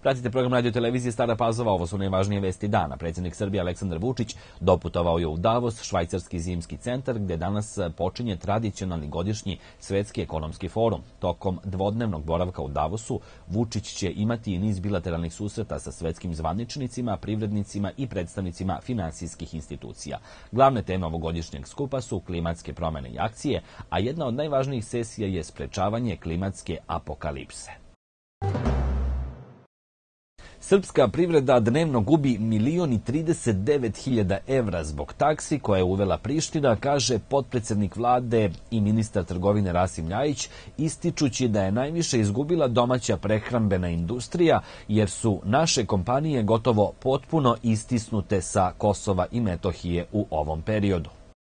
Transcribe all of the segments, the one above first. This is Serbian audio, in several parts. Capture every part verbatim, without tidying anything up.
Pratite program radio televizije Stara Pazova, ovo su najvažnije vesti dana. Predsjednik Srbije Aleksandar Vučić doputovao je u Davos, švajcarski zimski centar, gdje danas počinje tradicionalni godišnji svetski ekonomski forum. Tokom dvodnevnog boravka u Davosu, Vučić će imati i niz bilateralnih susreta sa svetskim zvaničnicima, privrednicima i predstavnicima finansijskih institucija. Glavne teme ovogodišnjeg skupa su klimatske promjene i akcije, a jedna od najvažnijih sesija je sprečavanje klimatske apokalipse. Srpska privreda dnevno gubi milion i trideset devet hiljada evra zbog taksi koje je uvela Priština, kaže potpredsjednik vlade i ministar trgovine Rasim Ljajić, ističući da je najviše izgubila domaća prehrambena industrija, jer su naše kompanije gotovo potpuno istisnute sa Kosova i Metohije u ovom periodu.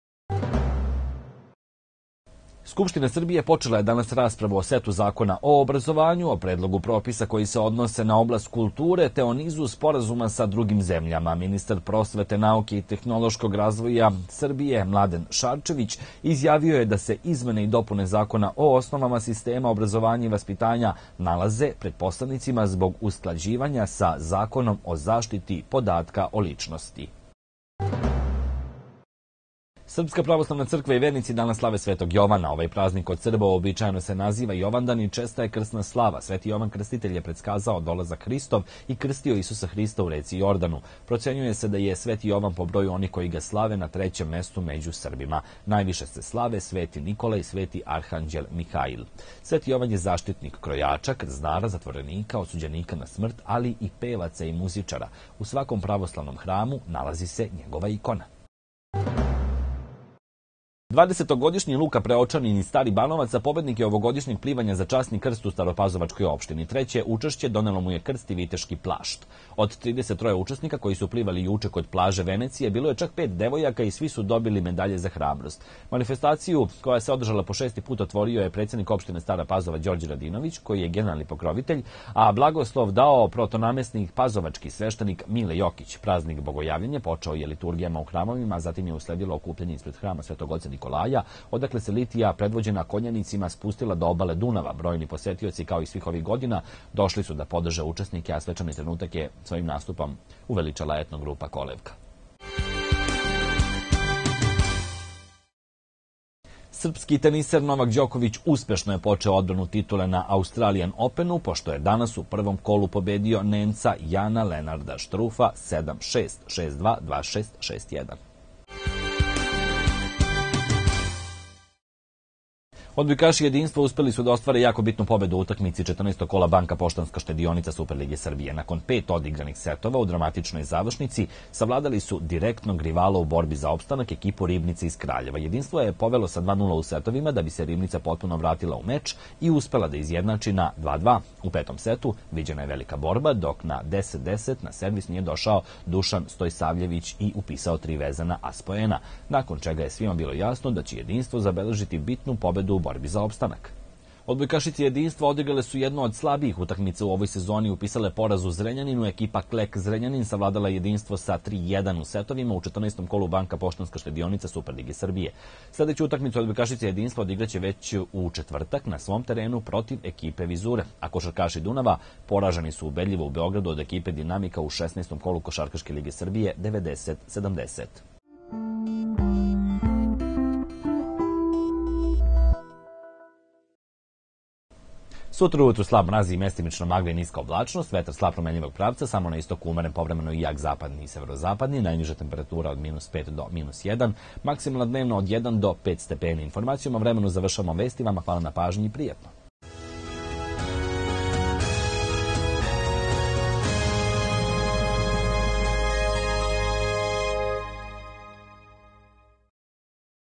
Skupština Srbije počela je danas raspravu o setu zakona o obrazovanju, o predlogu propisa koji se odnose na oblast kulture, te o nizu sporazuma sa drugim zemljama. Ministar prosvete, nauke i tehnološkog razvoja Srbije, Mladen Šarčević, izjavio je da se izmene i dopune zakona o osnovama sistema obrazovanja i vaspitanja nalaze pred poslanicima zbog usklađivanja sa zakonom o zaštiti podatka o ličnosti. Srpska pravoslavna crkva i vernici danas slave Svetog Jovana. Ovaj praznik od Srba uobičajeno se naziva Jovandan i česta je krsna slava. Sveti Jovan Krstitelj je predskazao dolazak Hristov i krstio Isusa Hrista u reci Jordanu. Procenjuje se da je Sveti Jovan po broju onih koji ga slave na trećem mestu među Srbima. Najviše se slave Sveti Nikola i Sveti Arhanđel Mihail. Sveti Jovan je zaštitnik krojača, krznara, zatvorenika, osuđenika na smrt, ali i pevaca i muzičara. U svakom pravoslavnom hramu nalazi se njegova ikona. dvadesetogodišnji Luka Preočanin iz Stari Banovaca pobednik je ovogodišnjeg plivanja za časni krst u Staropazovačkoj opštini. Treće učešće donelo mu je krst i viteški plašt. Od trideset troje učesnika koji su plivali juče kod plaže Venecije, bilo je čak pet devojaka i svi su dobili medalje za hrabrost. Manifestaciju, koja se održala po šesti put, otvorio je predsjednik opštine Stara Pazova Đorđe Radinović, koji je generalni pokrovitelj, a blagoslov dao protonamestnik pazovački sveštenik Mile Jokić. Praznik Bogojavljenja počeo je liturgijama u hramovima, a zatim je usledilo okupljanje ispred hrama Svetog Oca Nikolaja, odakle se litija predvođena konjanicima spustila do obale Dunava. Brojni posetioci, kao i svih ovih godina, došli su da podrže učesnike, a svečani trenutak je svojim nastupom uveličala etno grupa Kolevka. Srpski teniser Novak Đoković uspešno je počeo odbranu titule na Australian Openu, pošto je danas u prvom kolu pobedio Nemca Jana Lenarda Štrufa sedam šest, šest dva, dva šest, šest jedan. Odbojkaši Jedinstva uspeli su da ostvare jako bitnu pobedu u utakmici četrnaestog kola Banka Poštanska štedionica Superlige Srbije. Nakon pet odigranih setova u dramatičnoj završnici savladali su direktnog rivala u borbi za opstanak, ekipu Ribnice iz Kraljeva. Jedinstvo je povelo sa dva nula u setovima da bi se Ribnica potpuno vratila u meč i uspela da izjednači na dva dva. U petom setu viđena je velika borba, dok na deset deset na servis nije došao Dušan Stojsavljević i upisao tri vezana as poena, nakon čega je svima bilo jasno da će Jedinstvo zabeležiti bitnu pobedu u borbi za opstanak. Odbojkašice Jedinstva odigrale su jednu od slabijih utakmica u ovoj sezoni, upisale poraz u Zrenjaninu. Ekipa Klek Zrenjanin savladala Jedinstvo sa tri jedan u setovima u četrnaestom kolu Banka Poštanska štedionica Superlige Srbije. Sljedeću utakmicu odbojkašice Jedinstva odigraće već u četvrtak na svom terenu protiv ekipe Vizure. A košarkaši Dunava poraženi su ubedljivo u Beogradu od ekipe Dinamika u šesnaestom kolu Košarkaške lige Srbije devedeset sedamdeset. Sutra ujutru slab mraz i mestimično magla i niska oblačnost, vetar slab promenljivog pravca, samo na istoku umeren povremeno i jak zapadni i severozapadni, najniža temperatura od minus pet do minus jedan, maksimalna dnevno od jedan do pet stepeni. Informacijom o vremenu završavamo vesti, vama hvala na pažnji i prijetno.